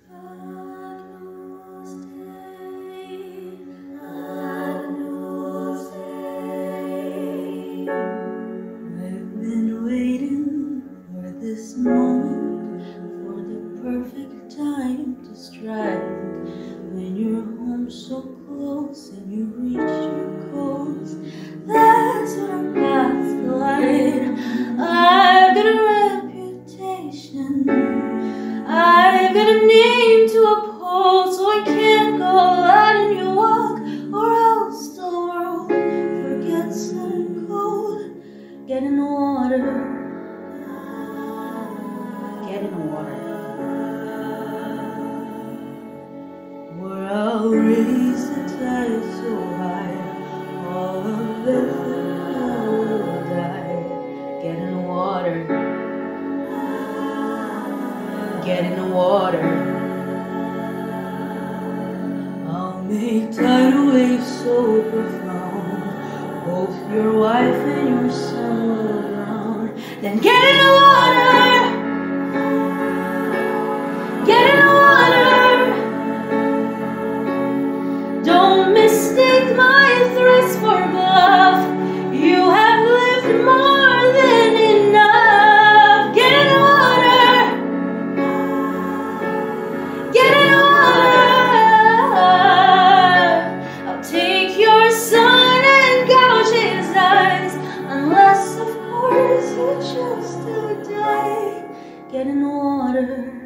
This moment for the perfect time to strike. When you're home so close and you reach your goals, that's what our paths collide. I've got a reputation, I've got a name to uphold, so I can't go out in your walk, or else the world forgets I'm cold. Get in the water. Get in the water, where I'll raise the tide so high, all of it will die. Get in the water, get in the water. I'll make tidal waves so profound, both your wife and your son will drown. Then get in the water. Get in the water. Don't mistake my threats for bluff. You have lived more than enough. Get in the water. Get in the water. I'll take your son and gouge his eyes, unless of course you choose to die. Get in the water.